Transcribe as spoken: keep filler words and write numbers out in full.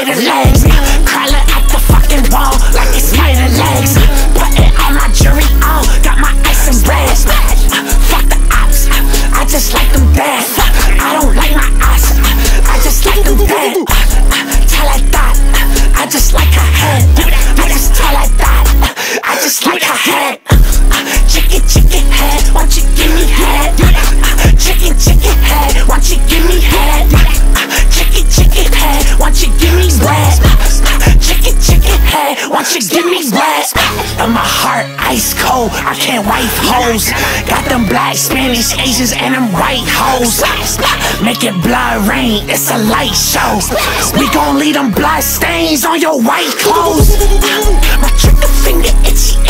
spider legs. Crawling up the fucking wall like it's spider legs. Putting all my jewelry on, got my ice and bread. Fuck the ops, I just like them dead. I don't like my ass, I just like them dead. Tell her that, I just like her head. I just tell her that, I just like her head. Chicken, chicken head, won't you give me head? Chicken, chicken head, won't you give me head? Chicken, chicken head, won't you give me bread? Chicken, chicken head, won't you give me bread? And my heart ice cold, I can't wipe hoes. Got them black, Spanish, Asians, and them white hoes. Make it blood rain, it's a light show. We gon' leave them blood stains on your white clothes. My trigger finger itchy,